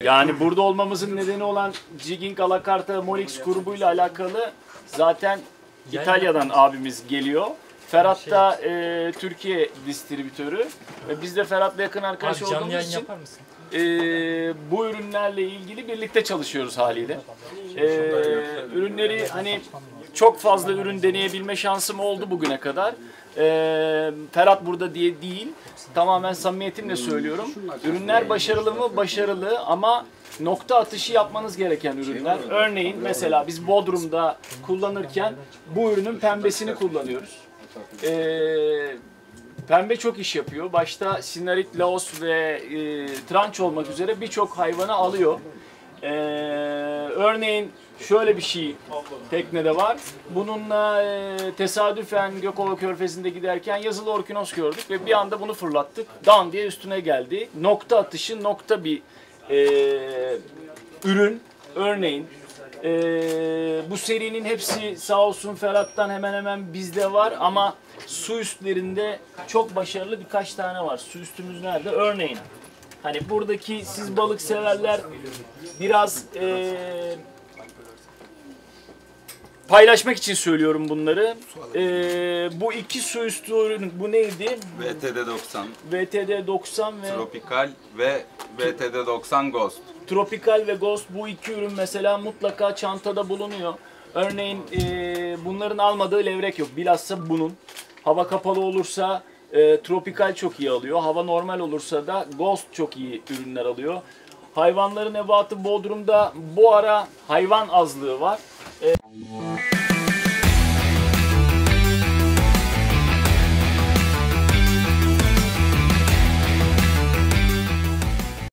Yani burada olmamızın nedeni olan Jigging A La Carta Molix grubuyla alakalı zaten İtalya'dan abimiz geliyor. Ferhat da Türkiye distribütörü. Biz de Ferhat'la yakın arkadaş olduğumuz için bu ürünlerle ilgili birlikte çalışıyoruz haliyle. Ürünleri hani çok fazla ürün deneyebilme şansım oldu bugüne kadar. Ferhat burada diye değil, tamamen samimiyetimle söylüyorum. Ürünler başarılı mı? Başarılı ama nokta atışı yapmanız gereken ürünler. Örneğin mesela biz Bodrum'da kullanırken bu ürünün pembesini kullanıyoruz. Pembe çok iş yapıyor. Başta Sinarit, Laos ve Tranç olmak üzere birçok hayvanı alıyor. Örneğin şöyle bir şey teknede var. Bununla tesadüfen Gökova Körfezi'nde giderken yazılı orkinos gördük ve bir anda bunu fırlattık. Dan diye üstüne geldi. Nokta atışı, nokta bir ürün. Örneğin bu serinin hepsi sağ olsun Ferhat'tan hemen hemen bizde var ama su üstlerinde çok başarılı birkaç tane var. Su üstümüz nerede? Örneğin hani buradaki siz balık severler biraz paylaşmak için söylüyorum bunları. Bu iki su üstü ürün, bu neydi? VTD 90. VTD 90 ve Tropical ve VTD 90 Ghost. Tropical ve Ghost, bu iki ürün mesela mutlaka çantada bulunuyor. Örneğin bunların almadığı levrek yok. Bilhassa bunun. Hava kapalı olursa Tropical çok iyi alıyor. Hava normal olursa da Ghost çok iyi ürünler alıyor. Hayvanların ebatı Bodrum'da bu ara hayvan azlığı var.